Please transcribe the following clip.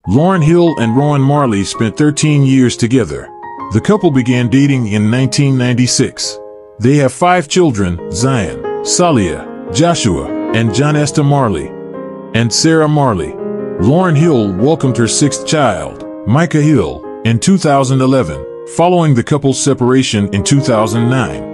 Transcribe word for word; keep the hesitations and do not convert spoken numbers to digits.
Lauryn Hill and Rohan Marley spent thirteen years together. The couple began dating in nineteen ninety-six. They have five children: Zion, Salia, Joshua, and John Marley, and Sarah Marley. Lauryn Hill welcomed her sixth child, Micah Hill, in two thousand eleven, following the couple's separation in two thousand nine.